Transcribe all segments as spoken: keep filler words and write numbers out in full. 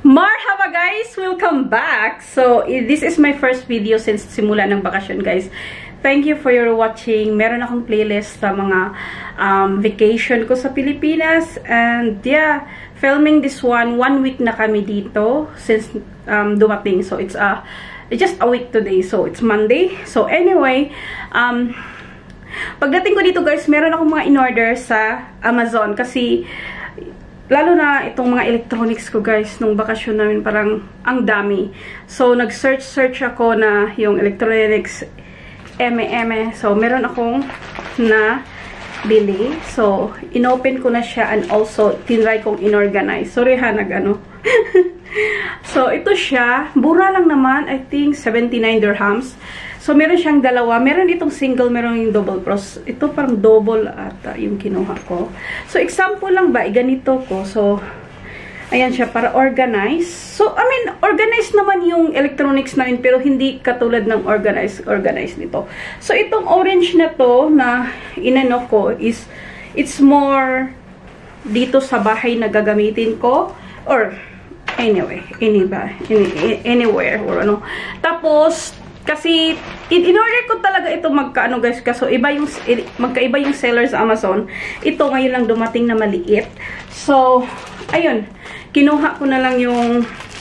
Marhaba guys! Welcome back! So, this is my first video since simula ng bakasyon guys. Thank you for your watching. Meron akong playlist sa mga um, vacation ko sa Pilipinas. And yeah, filming this one. One week na kami dito since um, dumating. So, it's uh, just a week today. So, it's Monday. So, anyway, um, pagdating ko dito guys, meron akong mga in-order sa Amazon kasi lalo na itong mga electronics ko guys, nung bakasyon namin parang ang dami. So, nag-search-search ako na yung electronics eme-eme. So, meron akong na bili. So, inopen ko na siya and also tinry kong inorganize. Sorry ha, nag-ano. So, ito siya. Mura lang naman. I think seventy-nine dirhams. So, meron siyang dalawa. Meron itong single, meron yung double pros. Ito parang double ata yung kinuha ko. So, example lang ba? Ganito ko. So, ayan siya, para organize. So, I mean, organize naman yung electronics namin, pero hindi katulad ng organize, organize nito. So, itong orange na to, na inano ko, is, it's more dito sa bahay na gagamitin ko. Or, anyway, anyway, any, anywhere, or ano. Tapos, kasi, in-order ko talaga ito magkaano guys, kaso iba yung, magkaiba yung seller sa Amazon. Ito ngayon lang dumating na maliit. So, ayun, kinuha ko na lang yung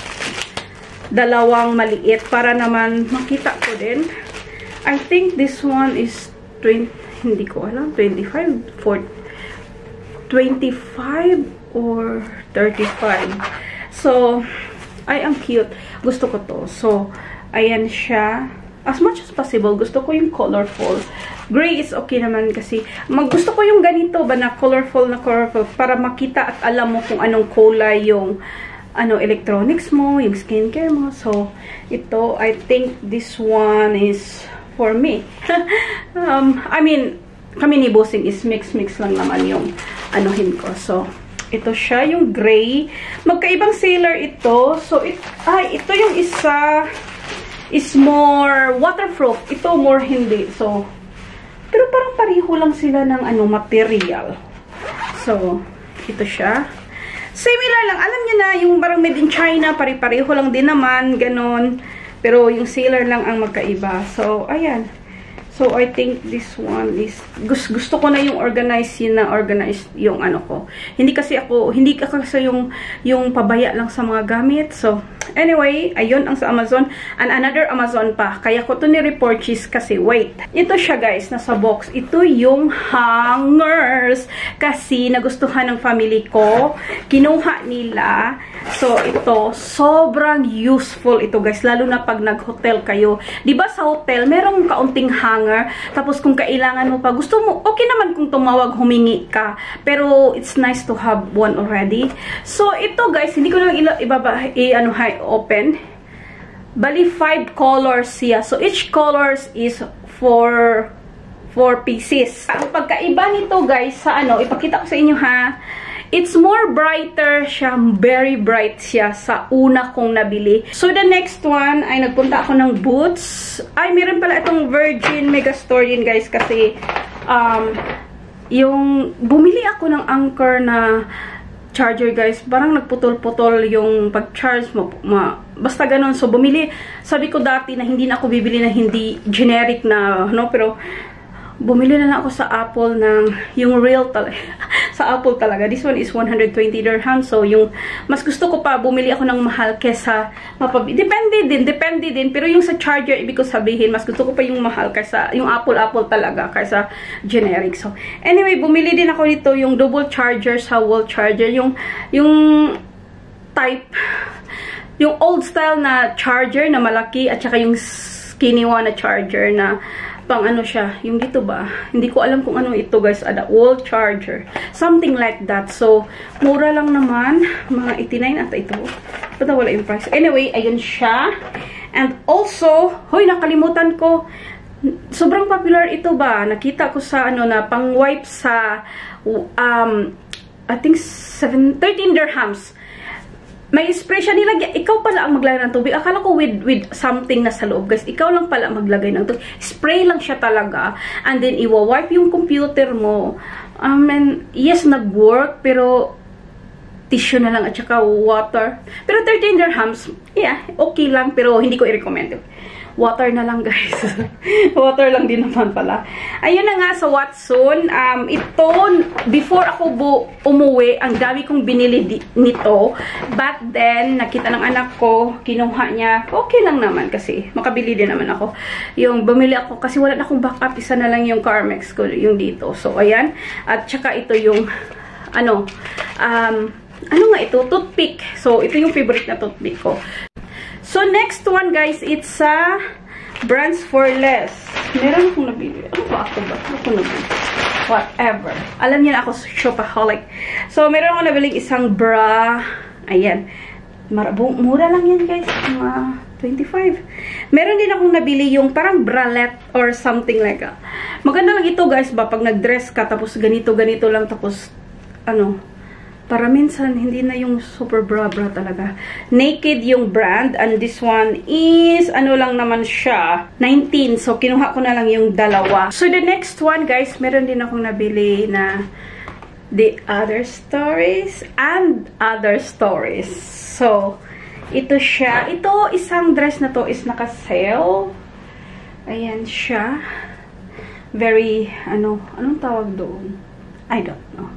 dalawang maliit para naman makita ko din. I think this one is twenty, hindi ko alam, twenty-five, forty, twenty-five or thirty-five. So, ay, ang cute. Gusto ko to. So, ayan siya. As much as possible, gusto ko yung colorful. Gray is okay naman kasi mag gusto ko yung ganito ba na colorful na colorful para makita at alam mo kung anong kulay yung ano electronics mo, yung skincare mo. So, ito, I think this one is for me. um, I mean, kami ni Bossing is mix-mix lang naman yung anuhin ko. So, ito siya, yung gray. Magkaibang seller ito. So, it, ay, ito yung isa is more waterproof. Ito more hindi. So, pero parang pareho lang sila ng ano, material. So, ito siya. Similar lang. Alam niyo na, yung parang made in China, pare-pareho lang din naman, ganon. Pero yung seller lang ang magkaiba. So, ayan. So, I think this one is, gusto, gusto ko na yung organized, yun na organized yung ano ko. Hindi kasi ako, hindi kasi yung, yung pabaya lang sa mga gamit. So, anyway, ayun ang sa Amazon. And another Amazon pa. Kaya ko to ni-repurchase kasi, wait. Ito siya guys, nasa box. Ito yung hangers. Kasi nagustuhan ng family ko. Kinuha nila. So, ito, sobrang useful ito guys. Lalo na pag nag-hotel kayo. Diba sa hotel, merong kaunting hanger. Tapos kung kailangan mo pa, gusto mo, okay naman kung tumawag, humingi ka. Pero it's nice to have one already. So ito guys, hindi ko na lang ibaba, i-ano, open. Bali, five colors siya. So each colors is for four pieces. Ang pagkaiba nito guys, sa ano, ipakita ko sa inyo ha. It's more brighter siya, very bright siya sa una kong nabili. So, the next one, ay nagpunta ako ng Boots. Ay, meron pala itong Virgin Megastore yun, guys, kasi, um, yung, bumili ako ng Anker na charger, guys. Parang nagputol-putol yung pag-charge mo. Ma, basta ganun. So, bumili, sabi ko dati na hindi na ako bibili na hindi generic na, no, pero, bumili na lang ako sa Apple ng yung real talaga. Sa Apple talaga. This one is one hundred twenty dirhams. So, yung mas gusto ko pa, bumili ako ng mahal kesa mapabili. Depende din, depende din. Pero yung sa charger, ibig ko sabihin, mas gusto ko pa yung mahal kaysa yung Apple, Apple talaga kaysa generic. So, anyway, bumili din ako dito yung double charger sa wall charger. Yung, yung type, yung old style na charger na malaki at saka yung skinny one na charger na pang ano siya, yung dito ba? Hindi ko alam kung ano ito guys, ada wall charger. Something like that. So, mura lang naman. Mga eighty-nine ata ito. Bata wala yung price. Anyway, ayun siya. And also, hoy, nakalimutan ko. Sobrang popular ito ba? Nakita ko sa ano na, pang wipe sa, um, I think, seven, thirteen dirhams. May spray siya nilagay. Ikaw pala ang maglagay ng tubig. Akala ko with with something na sa loob, guys. Ikaw lang pala maglagay ng tubig. Spray lang siya talaga. And then, iwa-wipe yung computer mo. Um, and yes, nag-work. Pero, tissue na lang at saka water. Pero thirteen dirhams, yeah, okay lang. Pero hindi ko i-recommend. Water na lang, guys. Water lang din naman pala. Ayun na nga sa Watson. Um, ito, before ako bu umuwi, ang dami kong binili nito. But then, nakita ng anak ko, kinuha niya. Okay lang naman kasi makabili din naman ako. Yung bumili ako kasi wala na akong backup. Isa na lang yung Carmex ko, yung dito. So, ayan. At saka ito yung, ano, um, ano nga ito? Toothpick. So, ito yung favorite na toothpick ko. So, next one, guys, it's a uh, Brands for Less. Meron akong nabili. Ano ba ako ba? Ano akong nabili? Whatever. Alam niyo na ako, shopaholic. So, meron akong nabiling isang bra. Ayan. Mura lang yan, guys. Mga twenty-five. Meron din akong nabili yung parang bralette or something like that. Maganda lang ito, guys, ba? Pag nag-dress ka, tapos ganito, ganito lang, tapos, ano, para minsan, hindi na yung super bra-bra talaga. Naked yung brand. And this one is, ano lang naman siya, nineteen. So, kinuha ko na lang yung dalawa. So, the next one, guys, meron din akong nabili na The Other Stories and Other Stories. So, ito siya. Ito, isang dress na to is naka-sale. Ayan siya. Very, ano, anong tawag doon? I don't know.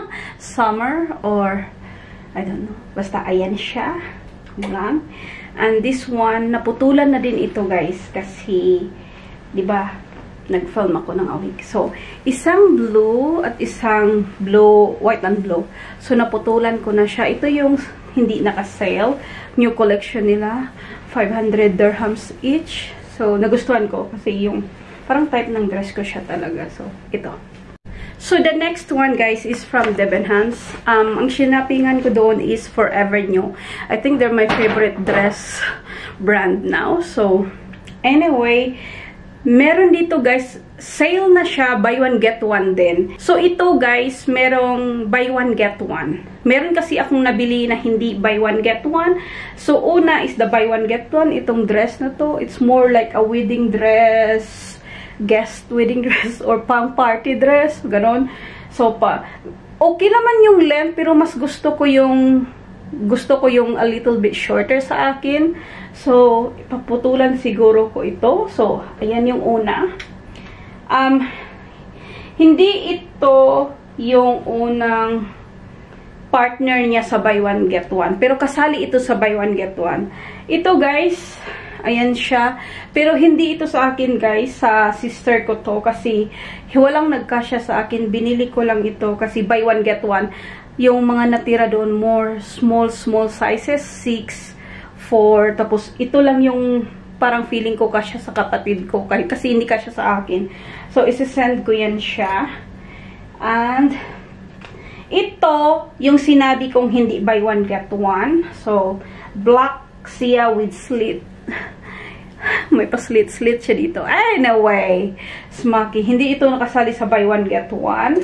Summer or I don't know. Basta ayan siya. Lang. And this one, naputulan na din ito, guys. Kasi, di ba, nag-film ako ng a week. So, isang blue at isang blue, white and blue. So, naputulan ko na siya. Ito yung hindi naka-sale. New collection nila. five hundred dirhams each. So, nagustuhan ko. Kasi yung, parang type ng dress ko siya talaga. So, ito. So, the next one, guys, is from Debenhams. Um, ang sinapingan ko doon is Forever New. I think they're my favorite dress brand now. So, anyway, meron dito, guys, sale na siya, buy one, get one din. So, ito, guys, merong buy one, get one. Meron kasi akong nabili na hindi buy one, get one. So, una is the buy one, get one. Itong dress na to, it's more like a wedding dress, guest wedding dress or pang party dress, ganon. So, pa, okay naman yung length, pero mas gusto ko yung, gusto ko yung a little bit shorter sa akin. So, ipaputulan siguro ko ito. So, ayan yung una. Um, hindi ito yung unang partner niya sa buy one, get one. Pero kasali ito sa buy one, get one. Ito, guys, ayan siya. Pero hindi ito sa akin, guys. Sa sister ko to. Kasi walang nagkasya sa akin. Binili ko lang ito. Kasi buy one, get one. Yung mga natira doon, more small, small sizes. six, four. Tapos ito lang yung parang feeling ko kasya sa kapatid ko. Kasi hindi kasya sa akin. So, isi-send ko yan siya. And ito, yung sinabi kong hindi buy one, get one. So, black siya with slit. May pa-slit-slit siya dito. Anyway, smoky. Hindi ito nakasali sa buy one, get one.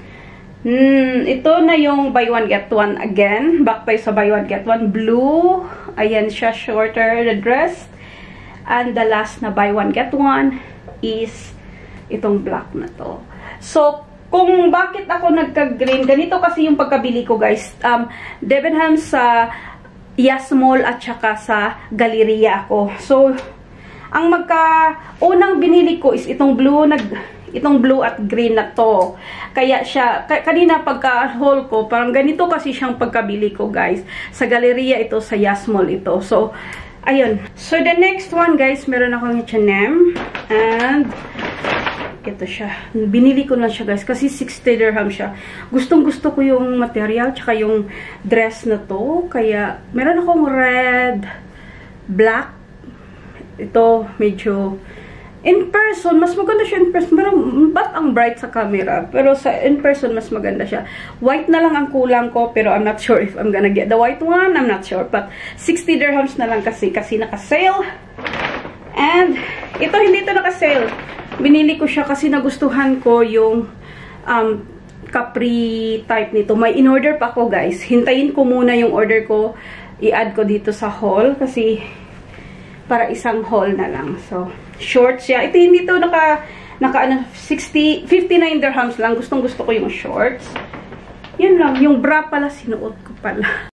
Hmm, ito na yung buy one, get one again. Back tayo sa buy one, get one. Blue. Ayan siya, shorter the dress. And the last na buy one, get one is itong black na to. So, kung bakit ako nagka-green, ganito kasi yung pagkabili ko, guys. Um, Debenhams sa Yas Mall at saka sa Galleria ko. So, ang magka unang binili ko is itong blue nag itong blue at green na to. Kaya siya ka, kanina pagka haul ko, parang ganito kasi siyang pagkabili ko, guys. Sa Galleria ito, sa Yas Mall ito. So, ayun. So, the next one, guys, meron akong H and M and ito siya. Binili ko lang siya, guys, kasi sixty dirham siya. Gustong gusto ko yung material tsaka yung dress na to. Kaya, meron akong red, black. Ito, medyo in person, mas maganda siya in person. Pero, ba't ang bright sa camera? Pero sa in person, mas maganda siya. White na lang ang kulang ko, pero I'm not sure if I'm gonna get the white one. I'm not sure. But, sixty dirhams na lang kasi, kasi naka-sale. And, ito, hindi ito naka-sale. Binili ko siya kasi nagustuhan ko yung um, capri type nito. May in-order pa ako, guys. Hintayin ko muna yung order ko. I-add ko dito sa haul kasi para isang haul na lang. So, short siya. Ito hindi to naka, naka ano, sixty, fifty-nine dirhams lang. Gustong gusto ko yung shorts. Yun lang. Yung bra pala sinuot ko pala.